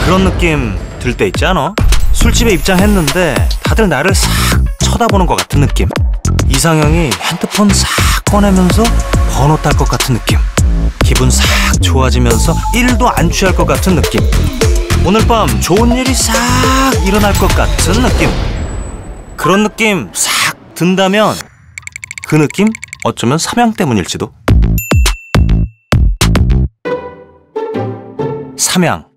그런 느낌 들 때 있지 않아? 술집에 입장했는데 다들 나를 싹 쳐다보는 것 같은 느낌. 이상형이 핸드폰 싹 꺼내면서 번호 딸 것 같은 느낌. 기분 싹 좋아지면서 1도 안 취할 것 같은 느낌. 오늘 밤 좋은 일이 싹 일어날 것 같은 느낌. 그런 느낌 싹 든다면 그 느낌 어쩌면 삼양 때문일지도. 삼양